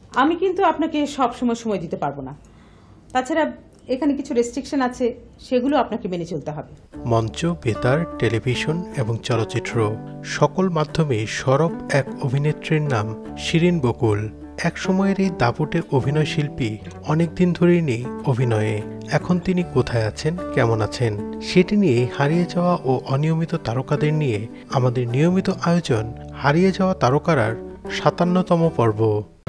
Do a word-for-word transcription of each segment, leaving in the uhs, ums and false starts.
আমি কিন্তু আপনাকে সব সময় সময় দিতে পারবো না, তাছাড়া এখানে কিছু রেস্ট্রিকশন আছে, সেগুলো আপনাকে মেনে চলতে হবে। মঞ্চ, বেতার, টেলিভিশন এবং চলচ্চিত্র সকল মাধ্যমে সরব এক অভিনেত্রীর নাম শিরিন বকুল। এক সময়ের এই দাপুটে অভিনয় শিল্পী অনেকদিন ধরেই নেই অভিনয়ে। এখন তিনি কোথায় আছেন, কেমন আছেন, সেটি নিয়ে হারিয়ে যাওয়া ও অনিয়মিত তারকাদের নিয়ে আমাদের নিয়মিত আয়োজন হারিয়ে যাওয়া তারকারার সাতান্নতম পর্ব।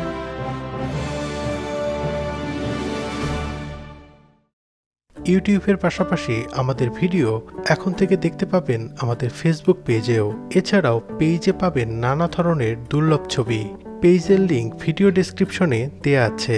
ইউটিউবের পাশাপাশি আমাদের ভিডিও এখন থেকে দেখতে পাবেন আমাদের ফেসবুক পেজেও। এছাড়াও পেজে পাবেন নানা ধরনের দুর্লভ ছবি। পেজের লিংক ভিডিও ডেসক্রিপশনে দেয়া আছে।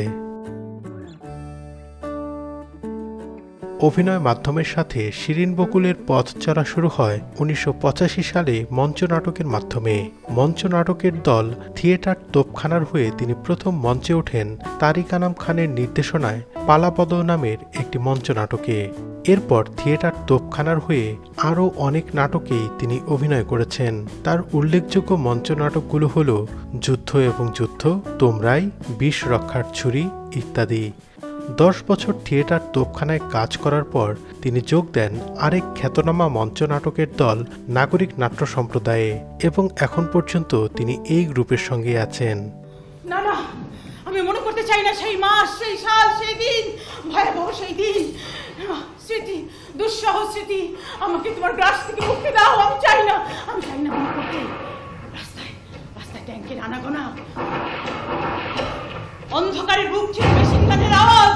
অভিনয় মাধ্যমের সাথে শিরিন বকুলের পথ চলা শুরু হয় উনিশশো পঁচাশি সালে মঞ্চ নাটকের মাধ্যমে। মঞ্চ নাটকের দল থিয়েটার তোপখানার হয়ে তিনি প্রথম মঞ্চে ওঠেন তারিক আনাম খানের নির্দেশনায় পালাপদ নামের একটি মঞ্চ নাটকে। এরপর থিয়েটার তোপখানার হয়ে আরও অনেক নাটকেই তিনি অভিনয় করেছেন। তার উল্লেখযোগ্য মঞ্চ নাটকগুলো হল যুদ্ধ এবং যুদ্ধ, তোমরাই, বিষ রক্ষার ছুরি ইত্যাদি। দশ বছর থিয়েটার তোপখানায় কাজ করার পর তিনি যোগ দেন আরেক খ্যাতনামা মঞ্চ নাটকের দল নাগরিক নাট্য সম্প্রদায়ে এবং এখন পর্যন্ত তিনি এই গ্রুপের সঙ্গে আছেন। না না, আমি মনে করতে চাই না সেই মাস, সেই সাল, সেই দিন, ভয়াবহ সেই দিন। স্মৃতি, দুঃসহ স্মৃতি, আমাকে তোমার গ্রাস থেকে মুক্তি দাও। আমি চাই না, আমি চাই না মনে করতে। রাস্তায় রাস্তায় ট্যাঙ্কের আনাগোনা, অন্ধকারের বুক ছিল মেশিন গানের আওয়াজ।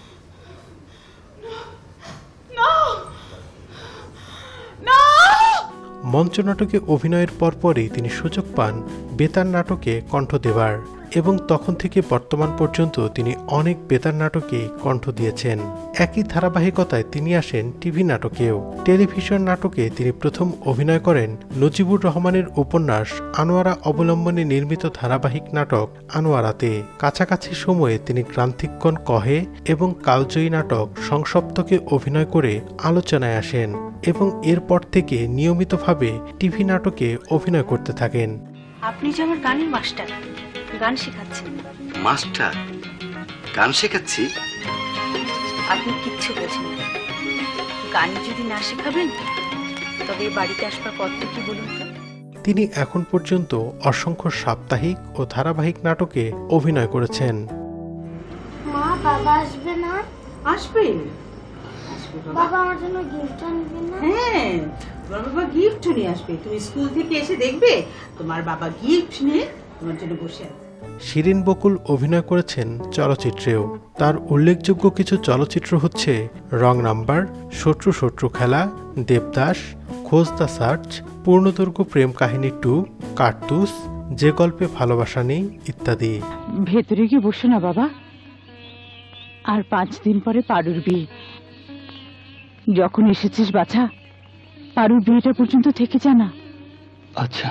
মঞ্চ নাটকে অভিনয়ের পরপরই তিনি সুযোগ পান বেতার নাটকে কণ্ঠ দেবার এবং তখন থেকে বর্তমান পর্যন্ত তিনি অনেক বেতার নাটকে কণ্ঠ দিয়েছেন। একই ধারাবাহিকতায় তিনি আসেন টিভি নাটকেও। টেলিভিশন নাটকে তিনি প্রথম অভিনয় করেন নজিবুর রহমানের উপন্যাস আনোয়ারা অবলম্বনে নির্মিত ধারাবাহিক নাটক আনোয়ারাতে। কাছাকাছি সময়ে তিনি ক্রান্তিক্ষণ কহে এবং কালজয়ী নাটক সংসপ্তকে অভিনয় করে আলোচনায় আসেন এবং এরপর থেকে নিয়মিতভাবে টিভি নাটকে অভিনয় করতে থাকেন। আপনি যে আমার গানের মাস্টার, গান শেখাচ্ছেন। মাস্টার? গান শেখাচ্ছি? আপনি কিচ্ছু বোঝেন না। গান যদি না শেখাবেন তবে বাড়িতে আসবার পথটা কি বলুন তো? তিনি এখন পর্যন্ত অসংখ্য সাপ্তাহিক ও ধারাবাহিক নাটকে অভিনয় করেছেন। মা, বাবা আসবে না? আসবে। বাবা আমার জন্য গিফট আনবে না? হ্যাঁ, তোমার বাবা গিফট নিয়ে আসবে। তুমি স্কুল থেকে এসে দেখবে তোমার বাবা গিফট নিয়ে তোমার জন্য বসে আছে। শিরিন বকুল অভিনয় করেছেন চলচ্চিত্রেও। তার উল্লেখযোগ্য কিছু চলচ্চিত্র হচ্ছে রং নাম্বার, শত্রু শত্রু খেলা, দেবদাস, খোঁজ দ্য সার্চ, পূর্ণদৈর্ঘ্য প্রেম কাহিনী টু, কার্তুস, যে গল্পে ভালোবাসা নেই ইত্যাদি। ভেতরে গিয়ে বসে না বাবা, আর পাঁচ দিন পরে পারুর বিয়ে। যখন এসেছিস বাছা, পারুর বিয়েটা পর্যন্ত থেকে জানা। আচ্ছা,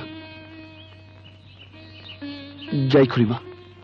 যাই খুড়িমা।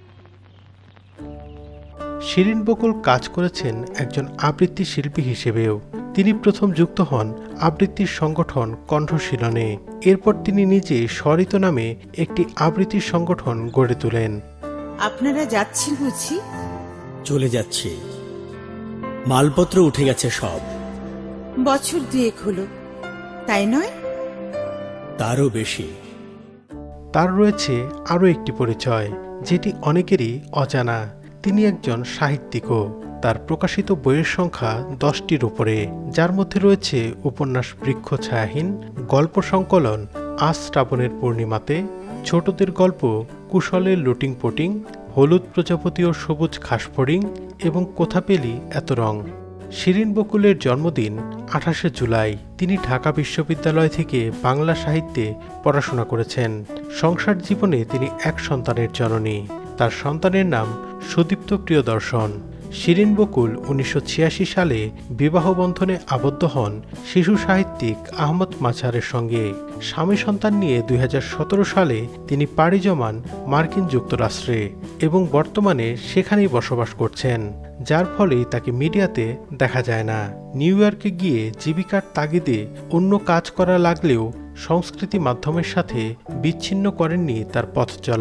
শিরিন বকুল কাজ করেছেন একজন আবৃত্তি শিল্পী হিসেবেও। তিনি প্রথম যুক্ত হন আবৃত্তির সংগঠন কণ্ঠশীলনে। এরপর তিনি নিজে স্বরিত নামে একটি আবৃত্তির সংগঠন গড়ে তোলেন। আপনারা যাচ্ছেন বুঝি? চলে যাচ্ছি, মালপত্র উঠে গেছে সব। বছর দুয়েক হলো, তাই নয়? তারও বেশি। তার রয়েছে আরও একটি পরিচয় যেটি অনেকেরই অজানা। তিনি একজন সাহিত্যিকও। তার প্রকাশিত বইয়ের সংখ্যা দশটির উপরে, যার মধ্যে রয়েছে উপন্যাস বৃক্ষ ছায়াহীন, গল্প সংকলন আজ শ্রাবণের পূর্ণিমাতে, ছোটদের গল্প কুশলের লুটিং পটিং, হলুদ প্রজাপতি ও সবুজ ঘাসফড়িং এবং কোথা পেলি এত রং। শিরিন বকুলের জন্মদিন আঠাশে জুলাই। তিনি ঢাকা বিশ্ববিদ্যালয় থেকে বাংলা সাহিত্যে পড়াশোনা করেছেন। সংসার জীবনে তিনি এক সন্তানের জননী। তার সন্তানের নাম সুদীপ্ত প্রিয়দর্শন। শিরিন বকুল উনিশশো ছিয়াশি সালে বিবাহ বন্ধনে আবদ্ধ হন শিশু সাহিত্যিক আহমদ মাঝারের সঙ্গে। স্বামী সন্তান নিয়ে দুই হাজার সতেরো সালে তিনি পাড়ি জমান মার্কিন যুক্তরাষ্ট্রে এবং বর্তমানে সেখানেই বসবাস করছেন, যার ফলে তাকে মিডিয়াতে দেখা যায় না। নিউ ইয়র্কে গিয়ে জীবিকার তাগিদে অন্য কাজ করা লাগলেও সংস্কৃতি মাধ্যমের সাথে বিচ্ছিন্ন করেননি তার পথ চলা।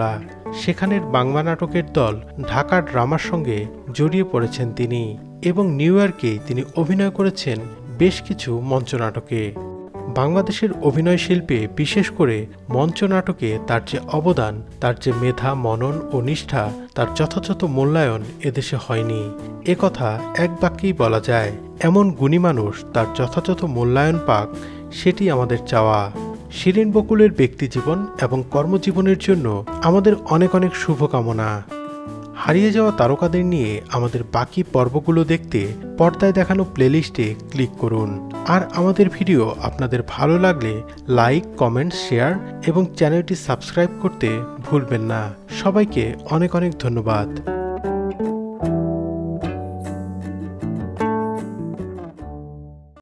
সেখানের বাংলা নাটকের দল ঢাকা ড্রামার সঙ্গে জড়িয়ে পড়েছেন তিনি এবং নিউ ইয়র্কে তিনি অভিনয় করেছেন বেশ কিছু মঞ্চনাটকে। বাংলাদেশের অভিনয় শিল্পে বিশেষ করে মঞ্চনাটকে তার যে অবদান, তার যে মেধা, মনন ও নিষ্ঠা, তার যথাযথ মূল্যায়ন এদেশে হয়নি। এ কথা এক বাক্যেই বলা যায়। এমন গুণী মানুষ তার যথাযথ মূল্যায়ন পাক, সেটি আমাদের চাওয়া। শিরিন বকুলের ব্যক্তিজীবন এবং কর্মজীবনের জন্য আমাদের অনেক অনেক শুভকামনা। হারিয়ে যাওয়া তারকাদের নিয়ে আমাদের বাকি পর্বগুলো দেখতে পর্দায় দেখানো প্লেলিস্টে ক্লিক করুন। আর আমাদের ভিডিও আপনাদের ভালো লাগলে লাইক, কমেন্ট, শেয়ার এবং চ্যানেলটি সাবস্ক্রাইব করতে ভুলবেন না। সবাইকে অনেক অনেক ধন্যবাদ।